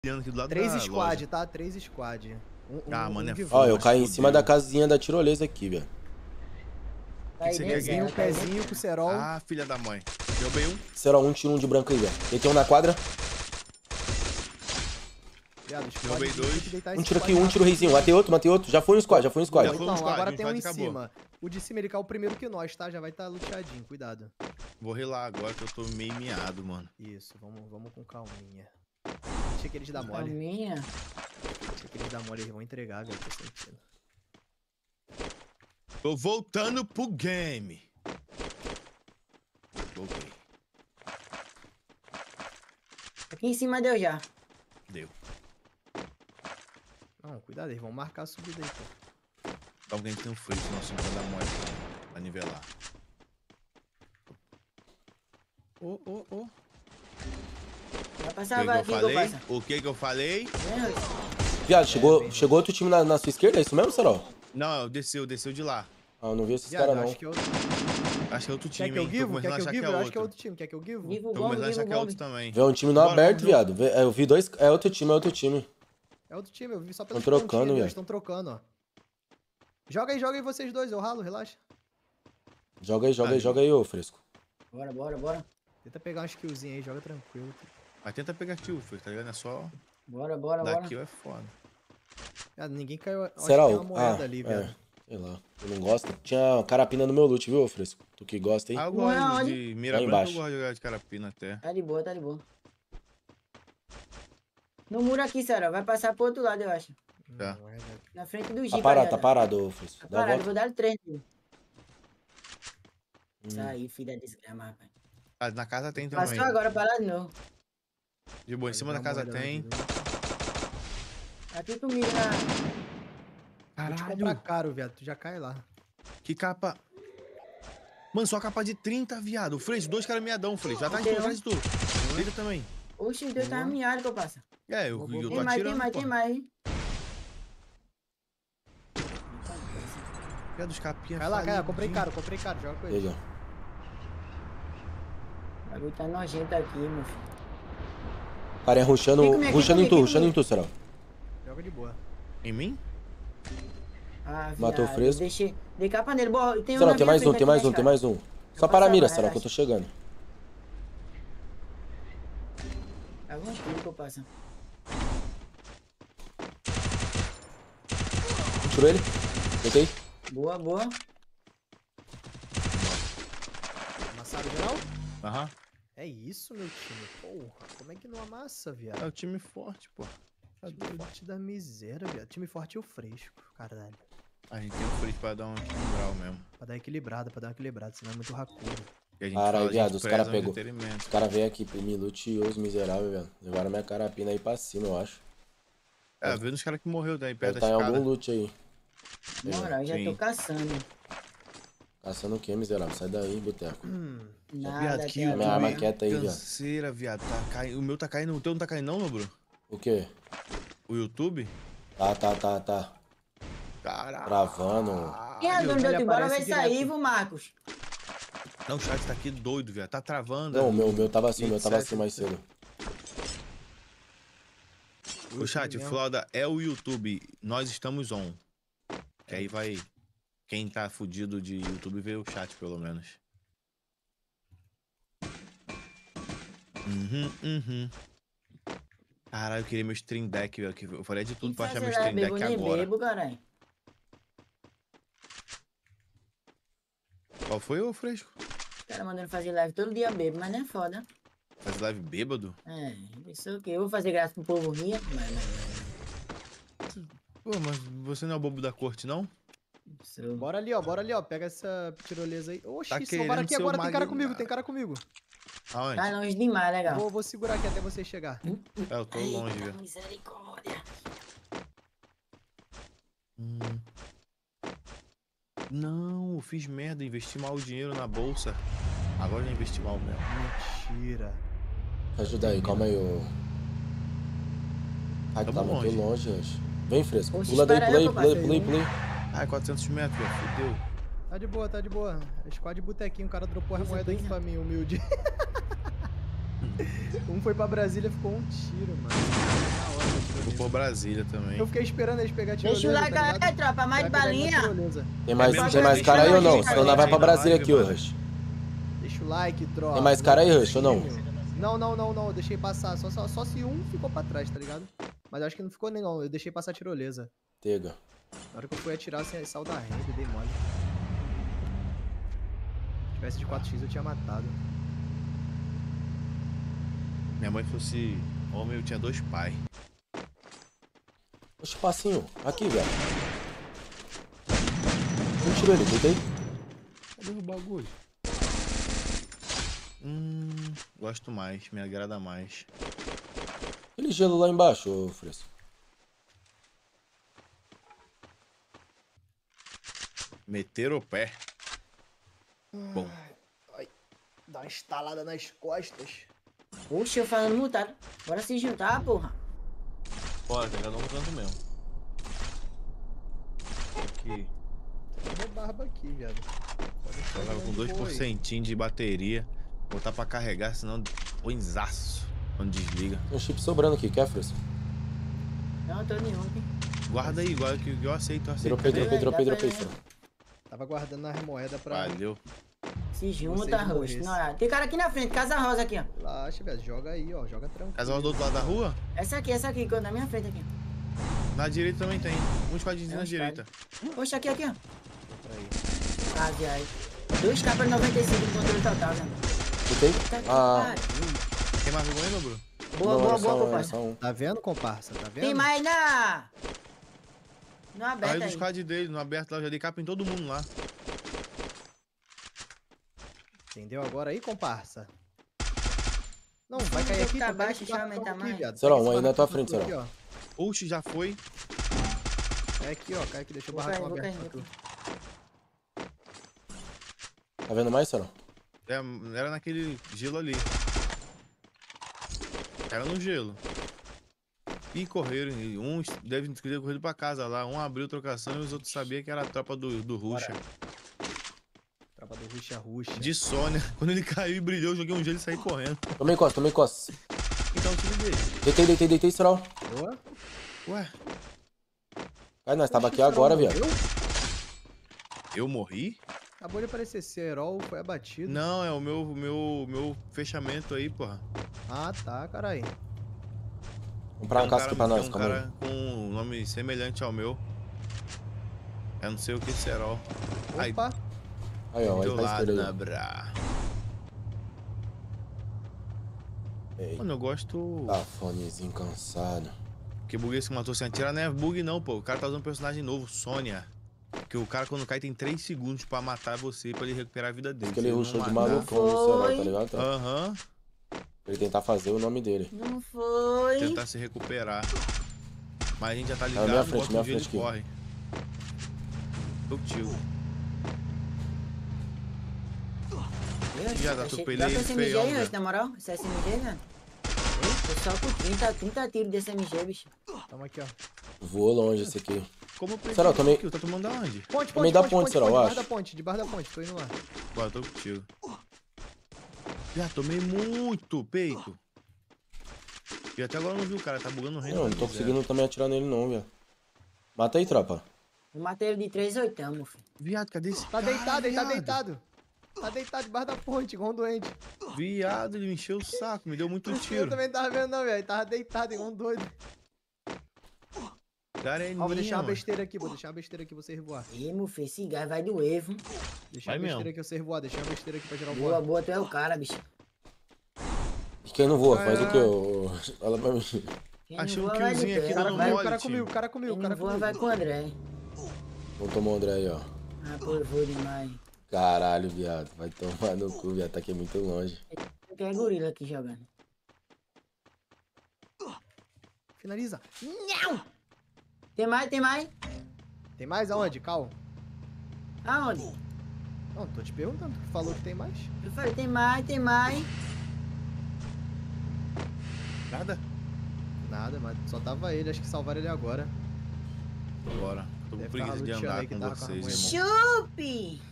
aqui do lado 3 da squad, loja. tá? 3 squad. Mano, é de foda. Ó, eu caí em cima da casinha da tirolesa aqui, velho. Tá aí, pezinho, pezinho com o cerol. Ah, filha da mãe. Derrubei um. Serol, um tiro um de branco aí, velho. Tem um na quadra. Viado, Derrubei dois. Um tiro aqui, um tiro reizinho. Matei outro. Já foi um squad, já foi um squad. Já foi um Então, squad, agora um tem um em squad acabou. cima. O de cima ele caiu primeiro que nós, tá? Já vai estar luteadinho, cuidado. Vou relar agora que eu tô meio miado, mano. Isso, vamos com calminha. Achei que eles dão mole. Calminha. Achei que eles dão mole, eles vão entregar, velho, tô sentindo. Tô voltando pro game. Voltei. Aqui em cima deu já. Deu. Não, cuidado, eles vão marcar a subida aí, pô. Alguém tem um freio, nosso não vai dar mole pra nivelar. Ô. Vai passar, vai aqui, eu passo. O que eu falei? Viado, chegou outro time na sua esquerda, é isso mesmo, Serol? Não, desceu de lá. Ah, eu não vi esses Viado, caras, não. acho que eu... Acho que é outro time, Quer que eu hein? Tô give? começando Quer a que eu achar give? que é Eu acho que é outro. outro time. Quer que eu give? Vivo Tô bom, começando a achar vivo que é bom. outro também. Vê um time no Bora, aberto, vamos viado. Eu vi dois. É outro time, é outro time. É outro time, eu vi só pelas Tão trocando, pontinhas ali, velho. eles estão trocando, ó. Joga aí vocês dois, eu ralo, relaxa. Joga aí, ô fresco. Bora. Tenta pegar umas killzinhas aí, joga tranquilo. Mas tenta pegar kill, filho, tá ligado? É só Bora. dar kill é foda. Viado, ninguém caiu. Acho que Será? tem uma moeda ali, viado. Sei lá. Eu não gosto. Tinha carapina no meu loot, viu, fresco? Tu que gosta, hein? Ah, eu Não é gosto onde? de mira Lá branca, eu embaixo. gosto de jogar de carapina até. Tá de boa. No muro aqui, Sarah. Vai passar pro outro lado, eu acho. Tá. Moeda. Na frente do Tá Jeep. parado, tá parado, ô fresco. Tá Dá uma parado, volta. vou dar 3. Sai, filha da desgrama, rapaz. Ah, na casa tem também. Passou agora pra lá de novo. De boa, em cima da Dá uma casa olhada tem. aqui, viu? Aqui comigo na... Vou te comprar caro, viado. Tu já cai lá. Que capa. Mano, só capa de 30, viado. Freire, 2 caras meadão, Freire. Já tá de tu, atrás de tu. Ele também. Oxe, o teu tá miado que eu passo. É, eu tô Tem mais, atirando, tem pô. mais. Viado, os capinhas. Cai lá, eu comprei caro, joga com ele. Legal. O bagulho tá nojento aqui, meu filho. Cara, é rushando Fica em tu, Serol. Joga de boa. Em mim? Ah, Matou o viado, fresco. Dei capa nele. Boa, tem um Serol, na tem minha mais um, frente tem mais aqui, um, tem cara. mais um. Só passar para a mira, agora, Serol, que eu tô chegando. Algum tiro que eu passo. Tirou ele? Deitei. Boa. Amassaram geral? Aham. É isso, meu time. Porra, como é que não amassa, viado? É o time forte, pô. Time forte da miséria, viado. Time forte e o fresco, caralho. A gente tem um Freire pra dar um grau mesmo. Pra dar equilibrada, senão é muito racudo. E a gente Caralho, fala, a viado, gente os caras preza o pegou. entretenimento. Os caras veio aqui, me luteou os miseráveis, velho. Levaram minha carapina aí pra cima, eu acho. É, vendo os caras que morreu daí perto Deve da tá em escada. algum loot aí. Moral, já Sim. tô caçando. Caçando o quê, miserável? Sai daí, boteco. Nada, Viado, que cara. Minha arma quieta aí, viado. canseira, viado. Tá caindo. O meu tá caindo. O teu não tá caindo não, meu bro? O quê? O YouTube? Tá. Caralho. Travando. Quem é dono do Ele outro embora vai aparece sair, direto. viu, Marcos? Não, o chat tá aqui doido, viado. Tá travando. Não, o meu tava assim, etc. mais cedo. O chat, Floda, é o YouTube. Nós estamos on. Que aí vai... Quem tá fudido de YouTube vê o chat, pelo menos. Caralho, eu queria meu stream deck, velho. Eu falei de tudo pra achar meu stream bebo, deck nem agora. bebo, caralho. Qual foi, ô fresco? O cara mandando fazer live todo dia bebo, mas não é foda. Faz live bêbado? É, isso o quê? Eu vou fazer graça pro povo rir, Pô, mas você não é o bobo da corte, não? Sou. Bora ali, ó. Pega essa tirolesa aí. Oxi, Tá bora aqui querendo agora. ser Tem cara o comigo, Magna. tem cara comigo. Aonde? Tá longe demais, legal. Vou segurar aqui até você chegar. É, eu tô longe, Eita, velho. misericórdia. Não, eu fiz merda, investi mal o dinheiro na bolsa. Agora eu investi mal mesmo. Mentira. Ajuda aí, calma aí, ô. Ai, Tamo tá muito longe. longe, gente. Vem, fresco. Oxe, Pula daí, espera pula aí, aí, papai. pula aí, pula aí. Ai, 400 metros, velho. Fudeu. Tá de boa. Squad botequinho, o cara dropou a moeda aí pra mim, humilde. Um foi pra Brasília, ficou um tiro, mano. Na por Brasília também. Eu fiquei esperando eles pegar tirolesa, Deixa o like tá aí, ligado? tropa. Mais Vai pegar balinha. tirolesa. Tem mais mesmo cara aí ou não? gente, Senão nós vai pra gente, Brasília na aqui, ô live, Rush. Deixa o like, tropa. Tem mais cara aí, Rush, ou não? Não. Eu deixei passar. Só se um ficou pra trás, tá ligado? Mas eu acho que não ficou nem não. Eu deixei passar a tirolesa. Tega. Na hora que eu fui atirar, sem sal da renda, dei mole. Se tivesse de 4x, eu tinha matado. Minha mãe fosse homem, eu tinha 2 pais. Oxe, passinho. Aqui, velho. Não tirou ele, deitei. Cadê o bagulho? Gosto mais, me agrada mais. Aquele gelo lá embaixo, ô Fresco. Meter o pé. Bom. Ai, dá uma estalada nas costas. Oxe, eu falando mutado. Bora se juntar, porra. Bora, tem cada um no canto mesmo. Aqui. Tem uma barba aqui, viado. Eu tava com 2% de bateria. Botar pra carregar, senão ruinzaço quando desliga. Tem um chip sobrando aqui, quer, Fresco? Não, tô nenhum aqui. Guarda aí, guarda que eu aceito, eu aceito. Dropei. Tava guardando as moedas pra... Valeu. Se junta, Vocês Roxo. morressem. Não, tem cara aqui na frente, Casa Rosa aqui, ó. Relaxa, velho. Joga aí, ó. Joga tranquilo. Casal do outro lado da rua? Essa aqui, que na minha frente aqui. Na direita também tem. Um esquadinho É na um direita. Oxe, aqui, ó. Peraí. Ah, viado. 2 capas 95 de controle total, velho. Deitei? Tá que Ah, pariu. Tem mais algum aí, meu bro? Boa, só compadre. um. Tá vendo, comparsa? Tá vendo? Tem mais na... No Aí aberto do aí. squad dele, no aberto lá, eu já dei capa em todo mundo lá. Entendeu agora aí, comparsa? Não, Sim, vai cair aqui. tá pega baixo, esse deixa eu barracão aumentar aqui, mais. viado. Será, Pega um esse aí na tua barracão frente, aqui, será? ó. Oxe, já foi. É aqui, ó. Cai aqui, deixa o Vou barracão cair, aberto vou pra tu. Tá vendo mais, será? Era naquele gelo ali. Era no gelo. E correram. E uns devem ter corrido pra casa lá. Um abriu trocação e os outros sabiam que era a tropa do Ruxa. Tropa do Ruxa. De Sônia. Quando ele caiu e brilhou, eu joguei um gelo e saí correndo. Tomei costas. Então o time dele. Deitei, será? Boa. Ué, Aí nós tava Oxe, aqui o agora, Serol viado. morreu? eu morri? Acabou de aparecer. Serol foi abatido. Não, é o meu fechamento aí, porra. Ah, tá, caralho. Comprar uma casca aqui pra nós, Tem um calma aí. cara com um nome semelhante ao meu. Eu não sei o que Serol. Aí, Opa. Aí, ó, do aí teu tá lado, esquerdo na aí. bra. Ei, Mano, eu gosto... tá fonezinho cansado. Que buguês que matou sem atirar não é bug não, pô. O cara tá usando um personagem novo, Sônia. Que o cara quando cai tem 3 segundos pra matar você, pra ele recuperar a vida dele. Aquele Se ele rushou não de matar- malucão no Serol, tá ligado? Tá? Aham. Pra ele tentar fazer o nome dele. Não foi. Tentar se recuperar. Mas a gente já tá ligado, minha frente, bota minha um dia ele frente aqui. corre. Tô contigo. Já dá, atropelei Dá pra ele esse MG feião, aí, velho. na moral? Esse SMG, velho? Tô só com 30 tiros desse MG, bicho. Tamo aqui, ó. Voou longe esse aqui. Como eu perdi Será, o tomei- kill? Tá tomando aonde? Ponte, Também dá ponte, Serol, eu debaixo acho. da ponte, debaixo da ponte. Tô indo lá. Bora, tô contigo. Já tomei muito peito. E até agora eu não vi o cara, tá bugando o reino. Não tô conseguindo também atirar nele não, velho. Mata aí, tropa. Eu matei ele de 3-8, meu filho. Viado, cadê esse Tá cara, deitado, ele tá viado? deitado. Tá deitado debaixo da ponte, igual um doente. Viado, ele me encheu o saco, me deu muito Eu tiro. também não tava vendo, não, velho. Ele tava deitado, igual um doido. Gareninha, Ó, vou deixar uma mano. besteira aqui, pra vocês voar. Ih, meu filho, esse gás vai doer, viu? Deixa Vai uma besteira mesmo. aqui pra vocês voar, deixa uma besteira aqui pra geral Boa, voar. boa, tu é o cara, bicho. E quem não voa, faz o quê? ô? Fala pra mim. Quem Achei não um voa, vai killzinho de aqui terra, dando vai. mole. O cara time. comigo, o cara comigo, Quem o não cara voa, comigo. vai com o André. Vamos tomar o André aí, ó. Ah, pô, eu vou demais. Caralho, viado. Vai tomar no cu, viado. Tá aqui muito longe. Tem é gorila aqui jogando. Finaliza. Tem mais, tem mais? Tem mais aonde, Cal? Aonde? Não, tô te perguntando. Tu falou que tem mais? Eu falei, tem mais, tem mais. Nada? Nada, mas só tava ele. Acho que salvaram ele agora. Bora. Tô com Deve preguiça tava de luteando andar aí que com tava com a vocês, mulher. irmão. Chupe!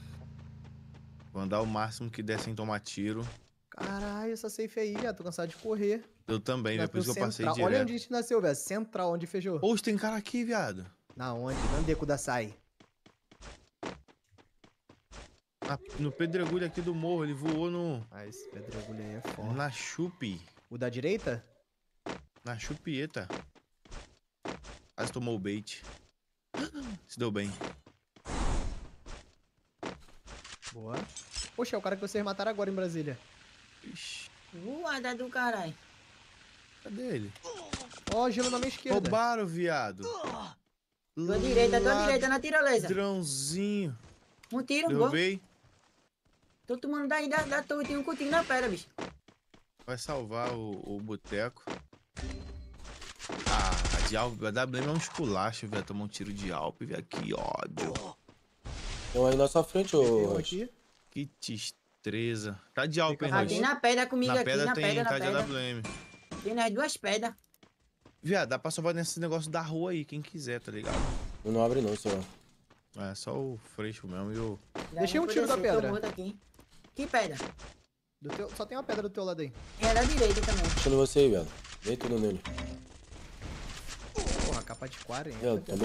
Vou andar o máximo que der sem tomar tiro. Caralho, essa safe aí, já tô cansado de correr. Eu também, velho. Por isso que eu passei Central. direto. Olha onde a gente nasceu, velho. Central, onde fechou. Hoje tem cara aqui, viado. Na onde? Nandeco da Sai. No pedregulho aqui do morro. Ele voou no... Ah, esse pedregulho aí é foda. Na chupi. O da direita? Na chupieta. Quase tomou o bait. Se deu bem. Boa. Poxa, é o cara que vocês mataram agora em Brasília. Ixi, Voada do caralho. cadê ele? Ó, gelo na minha esquerda. Roubaram, viado. Tua direita na tirolesa. Ladrãozinho. Um tiro, gol. Derrubei. Tô tomando daí da torre, tem um cutinho na pedra, bicho. Vai salvar o boteco. Ah, de Alp. A WM é um esculacho, velho. Tomou um tiro de Alp, velho. Que ódio. Tem um aí na sua frente, Tem ô. um aqui. Que destreza. Tá de Alp, hein, Fica Ah, Rocha? tem na pedra comigo Na aqui, pedra na tem, pedra, tá na de pedra. AWM. Tem nas duas pedras. Viado, dá pra salvar nesse negócio da rua aí, quem quiser, tá ligado? Não abre não, senhor. É só o Freixo mesmo e o... Deixei um tiro da pedra. Aqui. Que pedra? Só tem uma pedra do teu lado aí. É da direita também. Deixando você aí, velho. Dei tudo nele. Porra, capa de 40. Velho, também.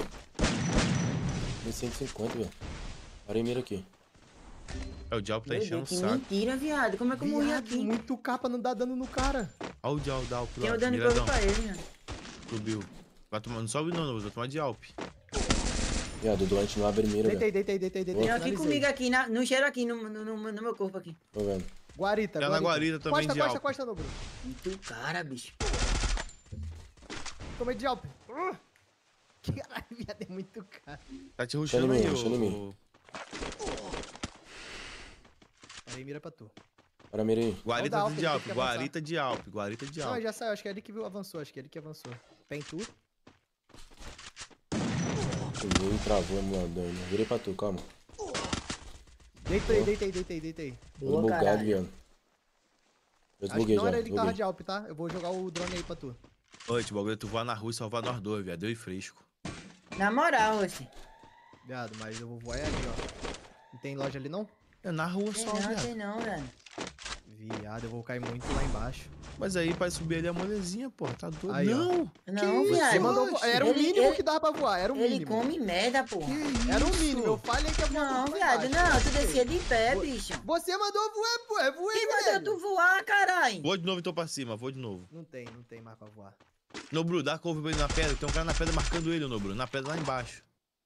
1150, velho. Parei mira aqui. É, o Dialp tá Meu enchendo o Deus, que saco. mentira, viado. Como é que eu morri Viado, aqui? muito capa, não dá dano no cara. Olha o Dialp da Alp Tem lá, o dano que eu vi miradão. pra ele, né? Subiu. Vai tomar, não sobe não, vou tomar de Alp. Viado, o doente não abre mira, velho. Deitei. Tem aqui finalizei. comigo aqui, no cheiro aqui, no meu corpo aqui. Tô vendo. Guarita, Tá na guarita também de Alp. Costa, no Bruno. Muito cara, bicho. Tomei de Alp. Caralho, viado, é muito caro. Tá te rushando Deixa aí, em mim. Parei mira pra tu. Para mira aí. Guarita Alp, de Alp, tem que avançar. guarita de Alp, guarita de Não, Alp. já saiu, acho que é ele que avançou, Tem tu? Subiu e travou, mano. Virei pra tu, calma. Deitei. Tô Boa, bugado, caralho. viado. Eu Acho que desbuguei não já. era ele que tava Desbuguei. de Alp, tá? Eu vou jogar o drone aí pra tu. Oi, o bagulho é tu voar na rua e salvar nós dois, viado. Eu e Fresco. Na moral, Rossi. Viado, mas eu vou voar ali, ó. Não tem loja ali, não? É na rua só, viado. Tem não, velho. Viado, eu vou cair muito lá embaixo. Mas aí pra subir ali é molezinha, pô. Tá doido. Aí, ó. Não! Não, isso? viado. Você mandou. Oxe, Era o ele- mínimo ele- que dava pra voar, era o Ele mínimo. come merda, porra. Era o mínimo, eu falei que ia voar. Não, muito lá viado, embaixo. não. Tu descia de pé, bicho. Você mandou voar, pô, é voei, Quem mandou velho. tu voar, caralho? Vou de novo então pra cima, vou de novo. Não tem mais pra voar. Nobru, dá couve pra ele na pedra. Tem um cara na pedra marcando ele, Nobru. Na pedra lá embaixo.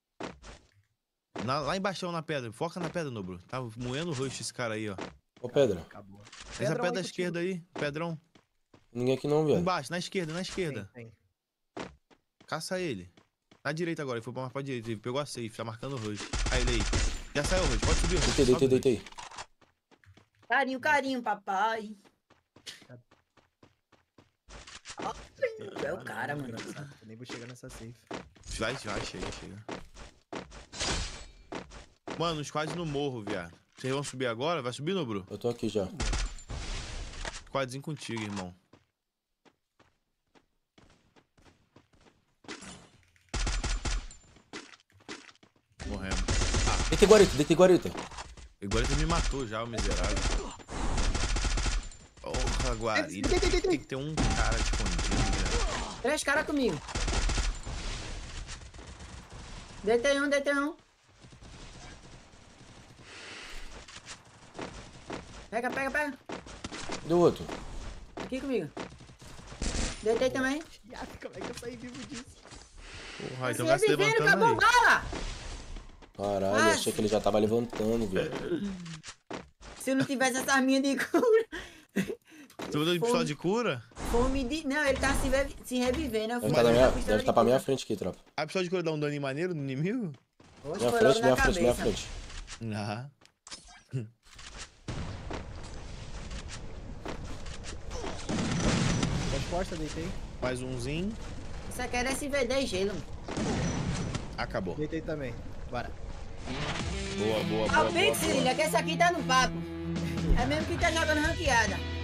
Lá embaixo na pedra. Foca na pedra, Nobru. Tá moendo o rush esse cara aí, ó. Ô, pedra. Acabou. Essa Pedrão pedra da aí esquerda aí, pedrão. Ninguém aqui não, viado. Embaixo, na esquerda, na esquerda. Tem. Caça ele. Na direita agora, ele foi mais pra direita. Ele pegou a safe, tá marcando o rush. Aí ele aí. Já saiu o rush, pode subir o rush. Deitei. Carinho, papai. Tu é o cara, mano. Eu nem vou chegar nessa safe. Vai, chega. Mano, squad no morro, viado. Vocês vão subir agora? Vai subir, Nobru? Eu tô aqui já. Squadzinho contigo, irmão. Morremos. Deitei guarita. Agora ele me matou já, o miserável. Porra, guarida. Tem que ter um cara escondido, velho. 3 caras comigo. Deitei um. Pega. Deu outro. Aqui comigo. Deitei também. Viado, como é que eu saí vivo disso? Porra, então Você vai se vivendo, levantando acabou aí. bala. Caralho, Ah, achei que ele já tava levantando, velho. Se eu não tivesse essa arminha de cura. Tu botou de pistola de cura? Fome de... Não, ele tá se revivendo. Eu Deve fui tá, com a pistola deve de tá pra minha cura. frente aqui, tropa. A pistola de cura dá um dano maneiro no inimigo? Oxe, Minha foi logo frente, na minha cabeça. frente. Ah. Resposta, deitei. Mais umzinho. Isso aqui era SV10 gelo. Acabou. Deitei também. Bora. Boa. Ah, o Pix, filha, que esse aqui tá no papo. É mesmo que tá jogando ranqueada.